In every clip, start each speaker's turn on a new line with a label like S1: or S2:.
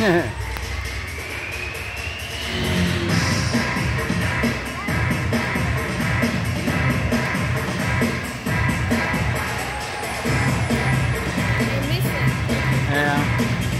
S1: Yeah.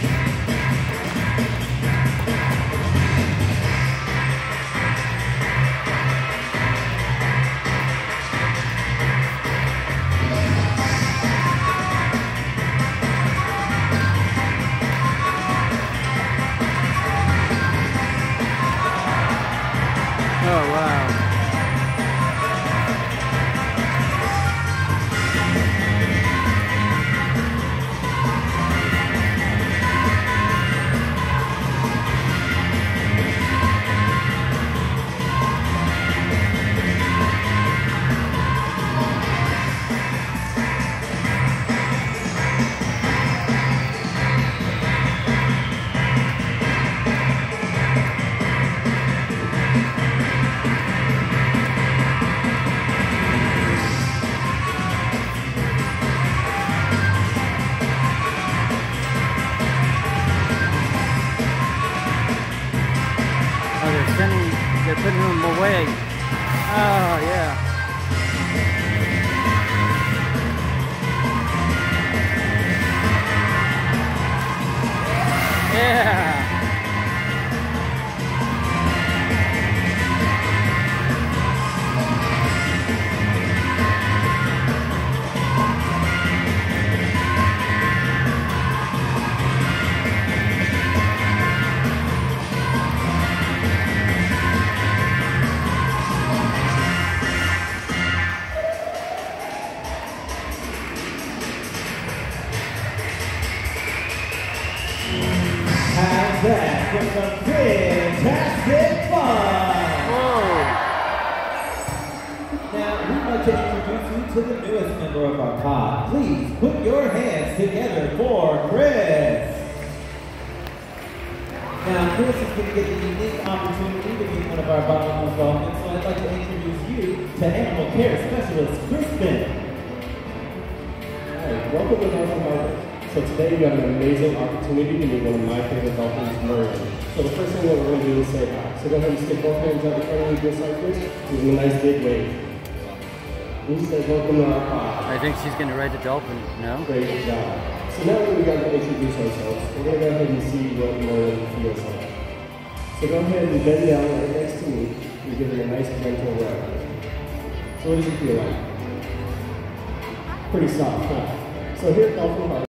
S1: Oh, wow. They're putting them away. Oh, yeah. Yeah.
S2: How's that for some fantastic fun?
S1: Whoa.
S2: Now, we'd like to introduce you to the newest member of our pod. Please put your hands together for Chris. Now, Chris is going to get the unique opportunity to be one of our bottlenose dolphins, so I'd like to introduce you to Animal Care Specialist Crispin.
S3: Hi, welcome to Dolphin Market. So today we have an amazing opportunity to meet one of my favorite dolphins, Murray. So the first thing that we're going to do is say hi. So go ahead and stick both hands out in front of you just like this. Give them a nice big wave. We say welcome to our pod.
S1: I think she's going to ride the dolphin, no?
S3: Great job. So now that we've got to introduce ourselves, we're going to go ahead and see what Murray feels like. So go ahead and bend down right next to me and give him a nice gentle rub. So what does it feel like? Pretty soft, huh? So here at Dolphin Park,